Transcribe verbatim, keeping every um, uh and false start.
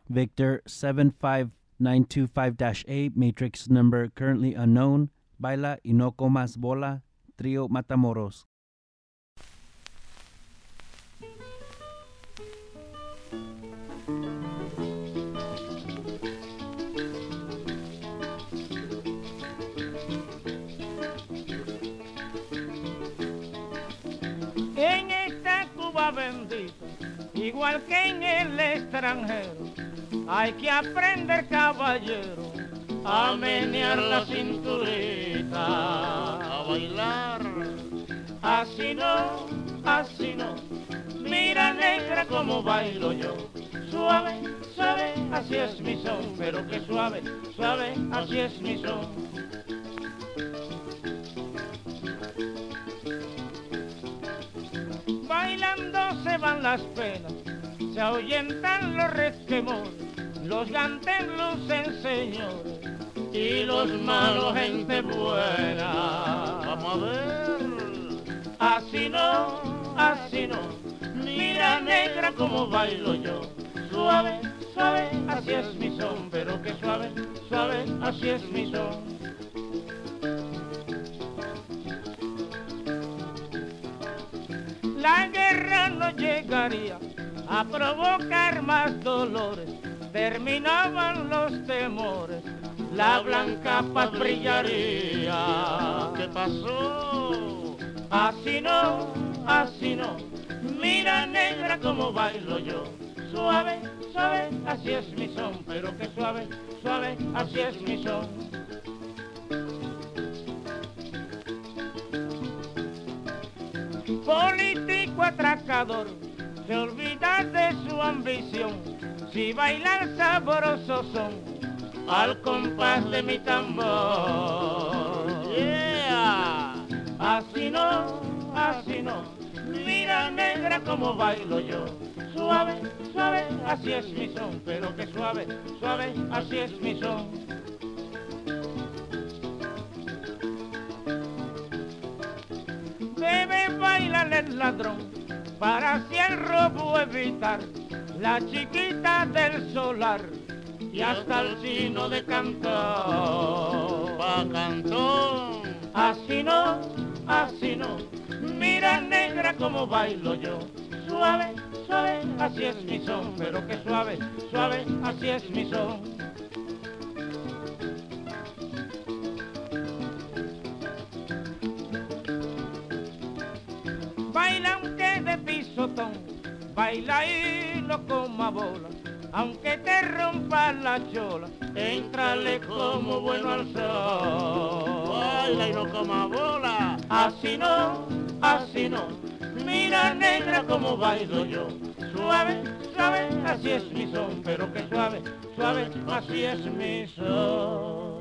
Victor seven five nine two five dash A, matrix number currently unknown, Baila y no comas bola, Trio Matamoros. En esta Cuba bendita, igual que en el extranjero, hay que aprender, caballero, a menear la cinturita, a bailar. Así no, así no, mira negra como bailo yo. Suave, suave, así es mi son, pero que suave, suave, así es mi son. Bailando se van las penas, se ahuyentan los resquemores, los gantes lucen señores y los malos gente buena. Vamos a ver. Así no, así no, mira negra como bailo yo. Suave, suave, así es mi son, pero que suave, suave, así es mi son. La guerra no llegaría a provocar más dolores, terminaban los temores, la blanca paz brillaría. ¿Qué pasó? Así no, así no, mira negra como bailo yo. Suave, suave, así es mi son, pero que suave, suave, así es mi son. Político atracador, se olvida de su ambición, si bailar sabroso son, al compás de mi tambor. Yeah. Así no, así no, mira negra como bailo yo. Suave, suave, así es mi son, pero que suave, suave, así es mi son. Debe bailar el ladrón para así el robo evitar, la chiquita del solar y hasta el chino de Cantón. Pa' Cantón. Así no, así no, mira negra como bailo yo. Suave, suave, así es mi son, pero que suave, suave, así es mi son. Baila aunque de pisotón, baila y no coma bola, aunque te rompa la chola, entrale como bueno al sol. Baila y no coma bola. Así no, así no, mira negra como bailo yo. Suave, suave, así es mi son, pero que suave, suave, así es mi son.